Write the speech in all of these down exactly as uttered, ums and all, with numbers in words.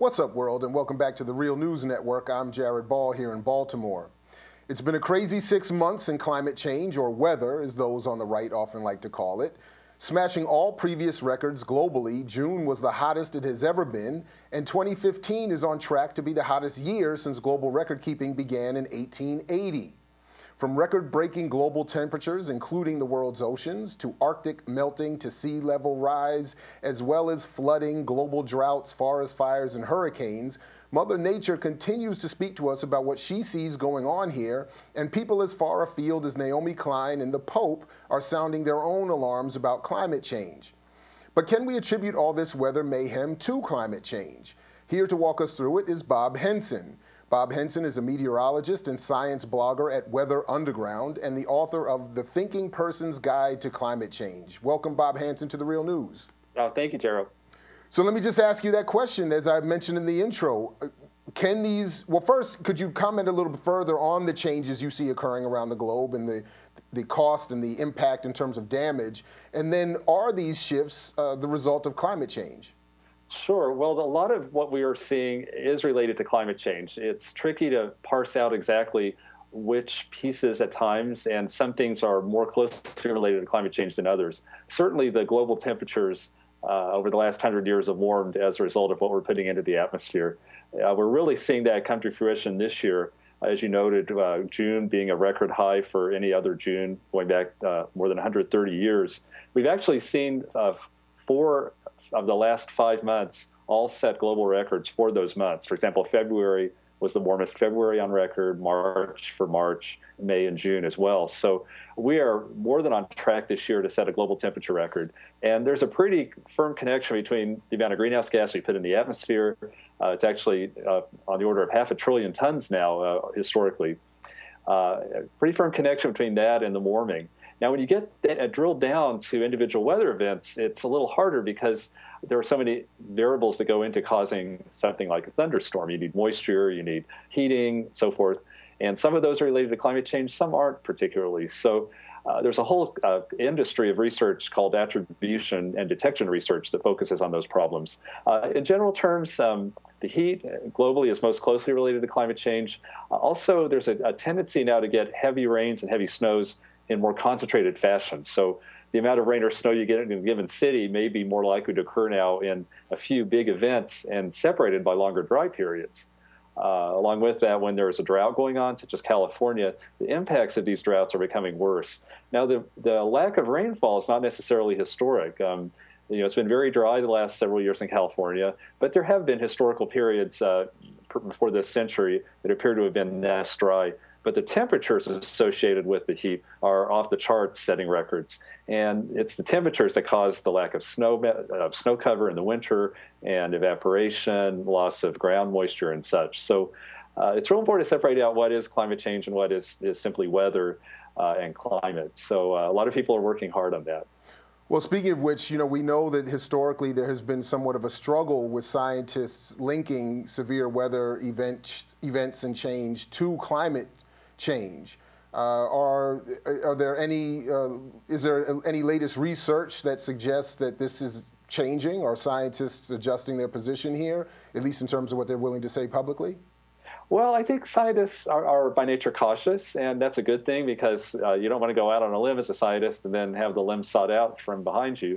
What's up, world, and welcome back to the Real News Network. I'm Jared Ball here in Baltimore. It's been a crazy six months in climate change, or weather, as those on the right often like to call it. Smashing all previous records globally, June was the hottest it has ever been, and twenty fifteen is on track to be the hottest year since global record keeping began in eighteen eighty. From record-breaking global temperatures, including the world's oceans, to Arctic melting to sea level rise, as well as flooding, global droughts, forest fires, and hurricanes, Mother Nature continues to speak to us about what she sees going on here, and people as far afield as Naomi Klein and the Pope are sounding their own alarms about climate change. But can we attribute all this weather mayhem to climate change? Here to walk us through it is Bob Henson. Bob Henson is a meteorologist and science blogger at Weather Underground and the author of The Thinking Person's Guide to Climate Change. Welcome, Bob Henson, to the Real News. Oh, thank you, Gerald. So let me just ask you that question, as I mentioned in the intro. Can these, well, first, could you comment a little bit further on the changes you see occurring around the globe and the, the cost and the impact in terms of damage? And then are these shifts uh, the result of climate change? Sure. Well, a lot of what we are seeing is related to climate change. It's tricky to parse out exactly which pieces at times, and some things are more closely related to climate change than others. Certainly, the global temperatures uh, over the last hundred years have warmed as a result of what we're putting into the atmosphere. Uh, we're really seeing that come to fruition this year. As you noted, uh, June being a record high for any other June going back uh, more than one hundred thirty years. We've actually seen uh, four of the last five months all set global records for those months. For example, February was the warmest February on record, March for March, May and June as well. So we are more than on track this year to set a global temperature record. And there's a pretty firm connection between the amount of greenhouse gas we put in the atmosphere. Uh, it's actually uh, on the order of half a trillion tons now, uh, historically. Uh, a pretty firm connection between that and the warming. Now, when you get uh, drilled down to individual weather events, it's a little harder because there are so many variables that go into causing something like a thunderstorm. You need moisture, you need heating, so forth. And some of those are related to climate change, some aren't particularly. So uh, there's a whole uh, industry of research called attribution and detection research that focuses on those problems. Uh, in general terms, um, the heat globally is most closely related to climate change. Uh, also, there's a, a tendency now to get heavy rains and heavy snows in more concentrated fashion. So the amount of rain or snow you get in a given city may be more likely to occur now in a few big events and separated by longer dry periods. Uh, along with that, when there's a drought going on, such as California, the impacts of these droughts are becoming worse. Now, the, the lack of rainfall is not necessarily historic. Um, you know, it's been very dry the last several years in California, but there have been historical periods uh, before this century that appear to have been less dry. But the temperatures associated with the heat are off the charts, setting records. And it's the temperatures that cause the lack of snow, uh, snow cover in the winter and evaporation, loss of ground moisture and such. So uh, it's real important to separate out what is climate change and what is, is simply weather uh, and climate. So uh, a lot of people are working hard on that. Well, speaking of which, you know, we know that historically there has been somewhat of a struggle with scientists linking severe weather event, events and change to climate change. Uh, are are there any uh, is there any latest research that suggests that this is changing? Are scientists adjusting their position here, at least in terms of what they're willing to say publicly? Well, I think scientists are, are by nature cautious, and that's a good thing because uh, you don't want to go out on a limb as a scientist and then have the limb sawed out from behind you.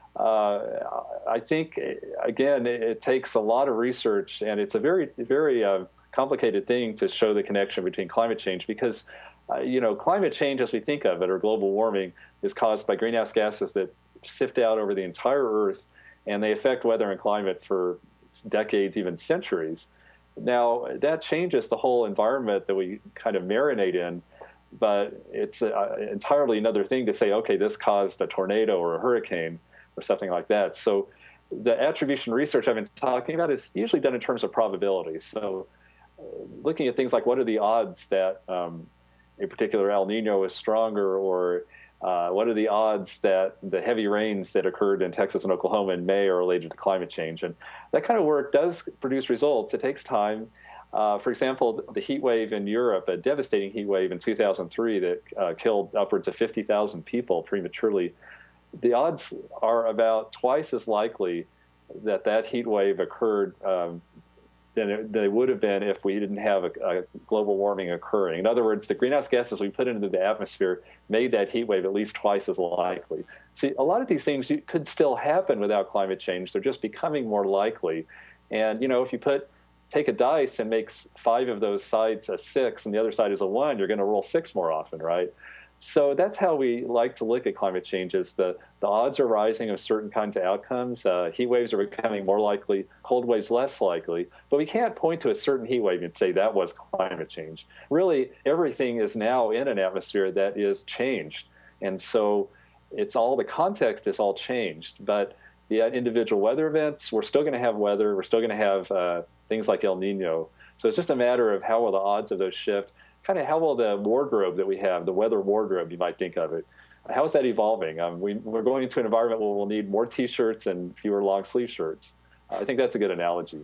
Uh, I think, again, it, it takes a lot of research, and it's a very, very uh, complicated thing to show the connection between climate change because, uh, you know, climate change as we think of it, or global warming, is caused by greenhouse gases that sift out over the entire Earth, and they affect weather and climate for decades, even centuries. Now, that changes the whole environment that we kind of marinate in, but it's uh, entirely another thing to say, okay, this caused a tornado or a hurricane or something like that. So the attribution research I've been talking about is usually done in terms of probability. So uh, looking at things like what are the odds that um, a particular El Nino is stronger, or uh, what are the odds that the heavy rains that occurred in Texas and Oklahoma in May are related to climate change. And that kind of work does produce results. It takes time. Uh, for example, the heat wave in Europe, a devastating heat wave in two thousand three that uh, killed upwards of fifty thousand people prematurely, the odds are about twice as likely that that heat wave occurred um, than it, they would have been if we didn't have a, a global warming occurring. In other words, the greenhouse gases we put into the atmosphere made that heat wave at least twice as likely. See, a lot of these things could still happen without climate change. They're just becoming more likely. And, you know, if you put take a dice and makes five of those sides a six and the other side is a one, you're going to roll six more often, right? So that's how we like to look at climate change, is the, the odds are rising of certain kinds of outcomes. Uh, heat waves are becoming more likely, cold waves less likely, but we can't point to a certain heat wave and say that was climate change. Really, everything is now in an atmosphere that is changed. And so it's all, the context is all changed, but the individual weather events, we're still going to have weather, we're still going to have uh, things like El Nino. So it's just a matter of how will the odds of those shift. Kind of how will the wardrobe that we have, the weather wardrobe, you might think of it, how is that evolving? Um, we, we're going into an environment where we'll need more T-shirts and fewer long sleeve shirts. I think that's a good analogy.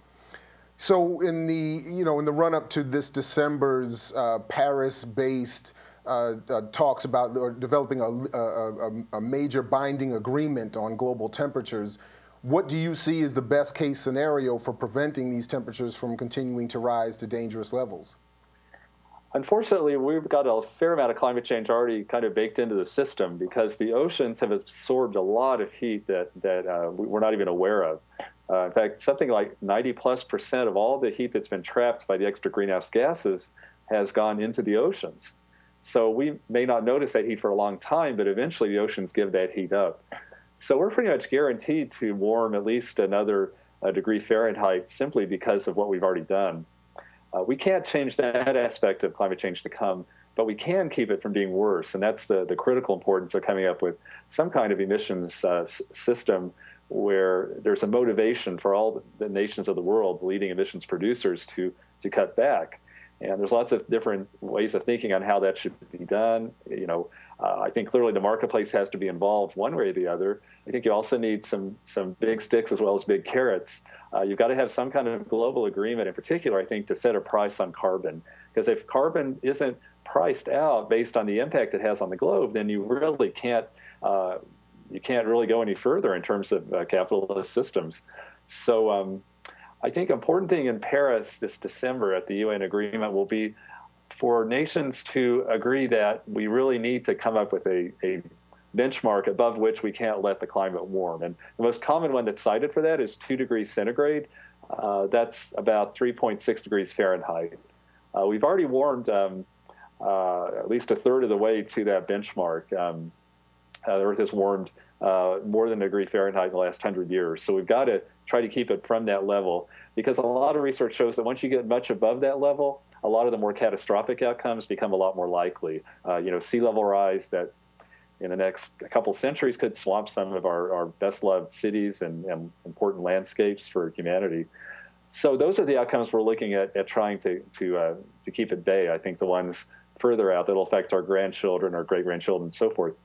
So in the, you know, in the run up to this December's uh, Paris-based uh, uh, talks about or developing a, a, a major binding agreement on global temperatures, what do you see as the best case scenario for preventing these temperatures from continuing to rise to dangerous levels? Unfortunately, we've got a fair amount of climate change already kind of baked into the system, because the oceans have absorbed a lot of heat that, that uh, we're not even aware of. Uh, in fact, something like ninety plus percent of all the heat that's been trapped by the extra greenhouse gases has gone into the oceans. So we may not notice that heat for a long time, but eventually the oceans give that heat up. So we're pretty much guaranteed to warm at least another uh, degree Fahrenheit simply because of what we've already done. Uh, we can't change that aspect of climate change to come, but we can keep it from being worse. And that's the, the critical importance of coming up with some kind of emissions uh, s- system where there's a motivation for all the nations of the world, the leading emissions producers, to, to cut back. And there's lots of different ways of thinking on how that should be done. You know, uh, I think clearly the marketplace has to be involved one way or the other. I think you also need some, some big sticks as well as big carrots. Uh, you've got to have some kind of global agreement, in particular, I think, to set a price on carbon. Because if carbon isn't priced out based on the impact it has on the globe, then you really can't uh, you can't really go any further in terms of uh, capitalist systems. So um, I think an important thing in Paris this December at the U N agreement will be for nations to agree that we really need to come up with a, a benchmark above which we can't let the climate warm. And the most common one that's cited for that is two degrees centigrade. Uh, that's about three point six degrees Fahrenheit. Uh, we've already warmed um, uh, at least a third of the way to that benchmark. Um, uh, the Earth has warmed uh, more than a degree Fahrenheit in the last hundred years. So we've got to try to keep it from that level, because a lot of research shows that once you get much above that level, a lot of the more catastrophic outcomes become a lot more likely. Uh, you know, sea level rise that in the next couple centuries could swamp some of our, our best-loved cities and, and important landscapes for humanity. So those are the outcomes we're looking at, at trying to, to, uh, to keep at bay. I think the ones further out that will affect our grandchildren, our great-grandchildren, and so forth.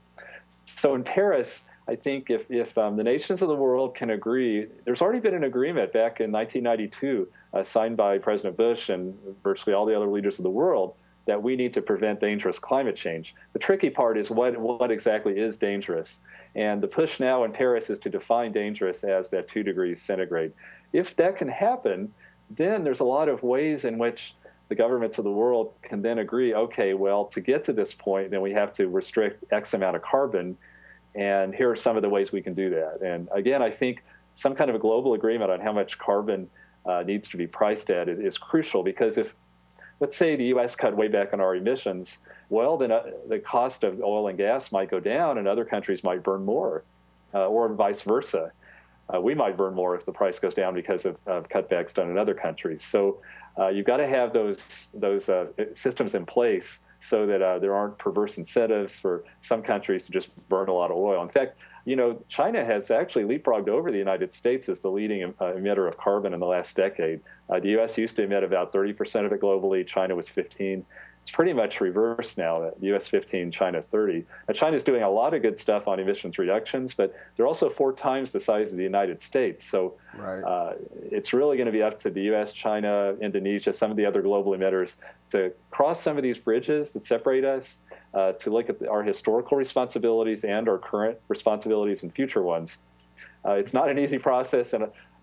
So in Paris, I think if, if um, the nations of the world can agree, there's already been an agreement back in nineteen ninety-two uh, signed by President Bush and virtually all the other leaders of the world that we need to prevent dangerous climate change. The tricky part is what, what exactly is dangerous. And the push now in Paris is to define dangerous as that two degrees centigrade. If that can happen, then there's a lot of ways in which the governments of the world can then agree, okay, well, to get to this point, then we have to restrict X amount of carbon. And here are some of the ways we can do that. And again, I think some kind of a global agreement on how much carbon uh, needs to be priced at is, is crucial, because if, let's say the U S cut way back on our emissions, well, then uh, the cost of oil and gas might go down and other countries might burn more, uh, or vice versa. Uh, we might burn more if the price goes down because of, of cutbacks done in other countries. So uh, you've got to have those, those uh, systems in place so that uh, there aren't perverse incentives for some countries to just burn a lot of oil. In fact, you know, China has actually leapfrogged over the United States as the leading uh, emitter of carbon in the last decade. Uh, the U S used to emit about thirty percent of it globally. China was fifteen. It's pretty much reversed now. The U S fifteen, China's thirty. Now, China's doing a lot of good stuff on emissions reductions, but they're also four times the size of the United States. So right. uh, it's really going to be up to the U S, China, Indonesia, some of the other global emitters to cross some of these bridges that separate us, uh, to look at the, our historical responsibilities and our current responsibilities and future ones. Uh, it's not an easy process, and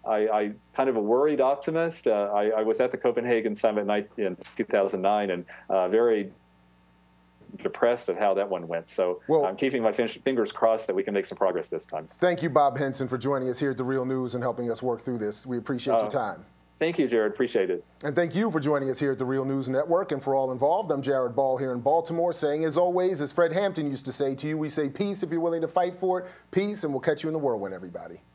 I, I kind of a worried optimist. Uh, I, I was at the Copenhagen summit in two thousand nine and uh, very depressed at how that one went. So well, I'm keeping my fingers crossed that we can make some progress this time. Thank you, Bob Henson, for joining us here at The Real News and helping us work through this. We appreciate uh, your time. Thank you, Jared. Appreciate it. And thank you for joining us here at The Real News Network. And for all involved, I'm Jared Ball here in Baltimore, saying, as always, as Fred Hampton used to say to you, we say peace if you're willing to fight for it. Peace, and we'll catch you in the whirlwind, everybody.